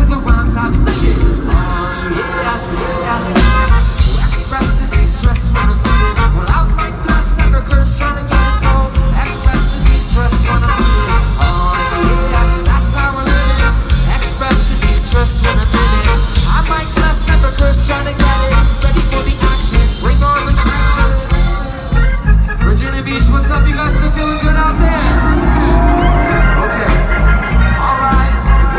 with the rhyme top, sing it. Yeah, yeah. Express the distress when I'm feeling. Well, I'm like blessed, never cursed, trying to get it so. Express the distress when I'm feeling. Yeah, that's how we're living. Express the distress when I'm feeling. I'm like blessed, never cursed, trying to get it. Ready for the action, bring on the traction. Virginia Beach, what's up? You guys still feeling good out there? Okay. Alright.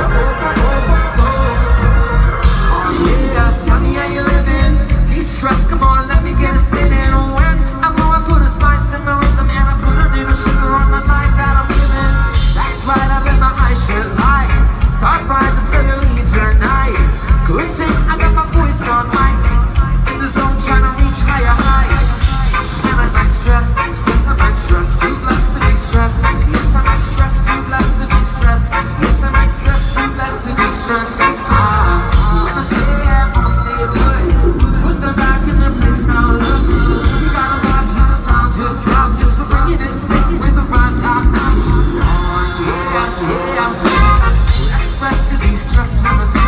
Oh yeah, tell me how you living. De-stress, come on, let me get a sit in. When I know I put a spice in the rhythm and I put a little sugar on the life that I'm living. That's right, I live my ice-shit life. Start by the city leads your night. Good thing I got my voice on ice. In the zone trying to reach higher heights. And I like stress, yes I like stress. Too blessed to be stressed. Yes I like stress, too blessed to be stressed. Yes I like stress, too blessed to be stressed. When I say yes, I'ma stay good. Put them back in their place now, look. You gotta rock with the sound yourself. Just for bringing it sick with the rhyme top notch. Oh yeah, yeah. Express to be stressed when the